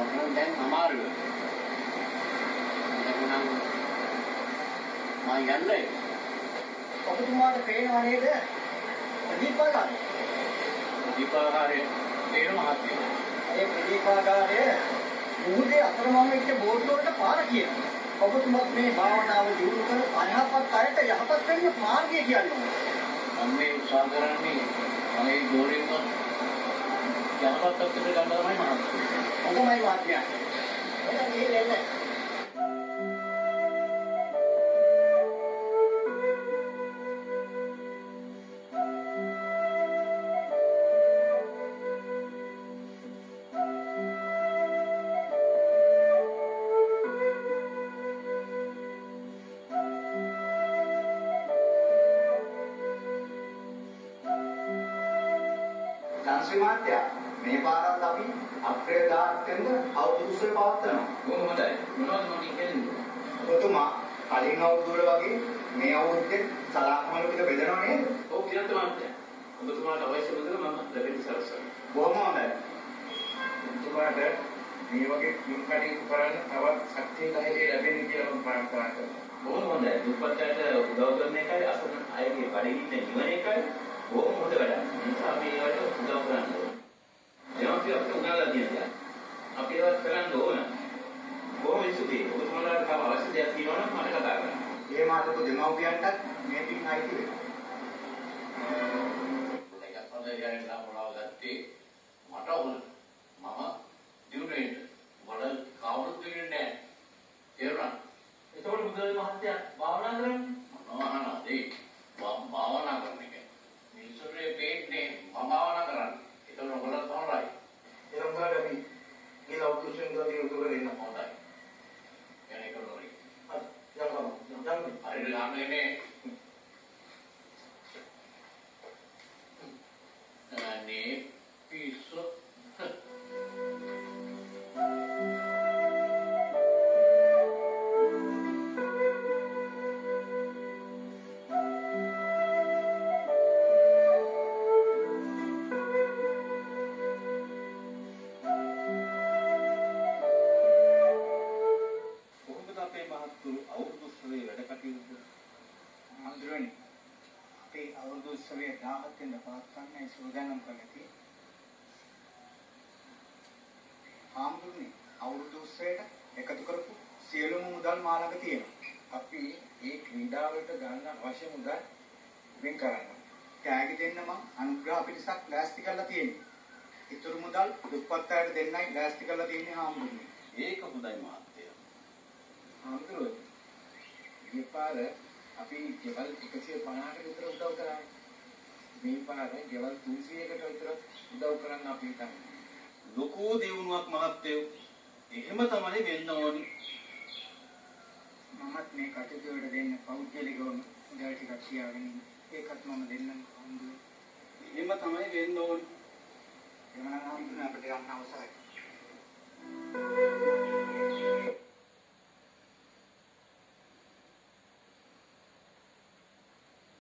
මම දැන් අමාරුයි. එතනම් මම යන්නේ. ඔබතුමාට පේනව නේද? ප්‍රදීපාගාරය. ප්‍රදීපාගාරය තේරෙන මහත්මයා. ඒ ප්‍රදීපාගාරය මුහුදේ අතරමං වෙච්ච බෝඩ් වලට පාර කියනවා. ඔබතුමාත් මේ භාවනාව දියුණු කර අයහපත් අයට යහපත් වෙන්න මාර්ගය කියන්නේ. මම මේ උත්සාහ කරන්නේ මගේ ගෝලෙන්ම යහපත් අත්දැක ගන්න තමයි මහත්මයා. ඔබමයි මහත්මයා. එතන ගිහින් එන්න. මාත්‍යා මේ පාරත් අපි අප්‍රේදාර්ථෙන්ද අවුරුද්දේ පවත්වනවා. බොහොම හොඳයි. මොනවද මම කියන්නේ? ඔබතුමා කලින් අවුරුද්ද වගේ මේ අවුරුද්දේ සලාක්මල ටික බෙදනව නේද? ඔව් කියන්න මාත්‍යා. ඔබතුමාට අවශ්‍ය මුදල මම ලැබෙන්න සලස්වනවා. බොහොම හොඳයි. ඔබතුමාට මේ වගේ කිම් කටයුතු කරන්න තවත් ශක්තිය ධෛර්යය ලැබෙන්න කියලා මම ප්‍රාර්ථනා කරනවා. බොහොම හොඳයි. දුප්පත්යට උදව් කරන එකයි අසරණ අයගේ බඩගින්න නිවන එකයි බොහොම හොඳ වැඩක්. නිසා අපි ඒවට උදව් කරන්න ඕනේ. අපි අපිට උගන්ලා දෙන්න. අපි ඒවත් කරන්න ඕන. බොහොම ස්තුතියි. ඔබතුමාලාට තව අවශ්‍ය දෙයක් තියෙනවා නම් මට කතා කරන්න. මේ මාතෘක දෙමව්පියන්ටත් මේ පින් අයිති වෙනවා. ඒක තමයි යන්නේ ලාභලාව ගත්තේ මට ඕන. මම දිනුනේ වල කවුරුත් දෙන්නේ නැහැ. තේරුණා? ඒතකොට බුදුරජාණන් වහන්සේ භාවනා කරන්නේ මොනවාද ඒ? භාවනා කරන්නේ. මිනිස්සුන්ගේ පේන්නේ මම භාවනා කරන්නේ. ඒතකොට ඔයගොල්ලෝ තවරයි. එනම් ගාඩි ගිලා උතුෂෙන් ගාඩි උතුර දෙන්න හොඳයි. යන්නේ කරනෝරි. යන්න. හරි ලාමනේ. අනේ පිස්සු. උත්සවයේ 17 වෙනිදා පවත්වන්නේ සූදානම් කළේ. ආම්දුනේ අවුරුදු උත්සවයට එකතු කරපු සියලුම මුදල් මා ළඟ තියෙනවා. අපි මේ ක්‍රීඩාවට ගන්න අවශ්‍ය මුදල් වෙන් කරනවා. ත්‍යාගි දෙන්න මම අනුග්‍රහ පිටසක් ලෑස්ති කරලා තියෙනවා. ඊතුරු මුදල් දුප්පත් අයට දෙන්නයි ලෑස්ති කරලා තියෙන්නේ ආම්දුනේ. ඒක හොඳයි මහත්තයා. ආම්දුනේ මේ පාර අපි ගෙවල් 150කට විතර උදව් කරා. මේ පාර ගෙවල් 300කට විතර උදව් කරන්න අපි හිතන්නේ. ලොකෝ දියුණුවක් මහත්තයෝ. එහෙම තමයි වෙන්න ඕනි. මමත් මේ කටයුතු වලට දෙන්න පෞද්ගලිකව මුදල් ටිකක් තියාගෙන ඒකත් මම දෙන්නම් ආම්දුනේ. එහෙම තමයි වෙන්න ඕනි.